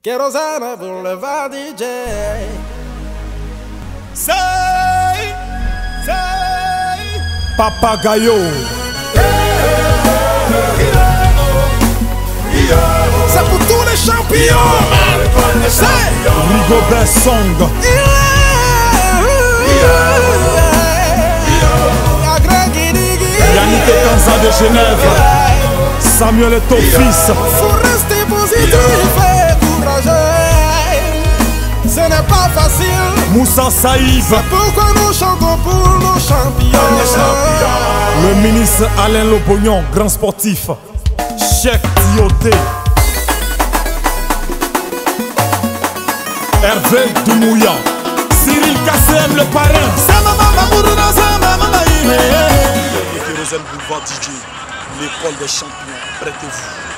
Kérosène pour le va DJ. Say Papagayo. C'est pour tous les champions. Rigobert Song. Yannick Kanza de Genève. Samuel est ton fils. Faut rester positif et courageux. Ce n'est pas facile. Moussa Saïb. C'est pourquoi nous chantons pour nos champions. Le ministre Alain Lobognon, grand sportif. Cheikh Dioté. Hervé Doumouya. Cyril Kassem le parrain. Kérosène Boulevard DJ, l'école des champions, prêtez-vous.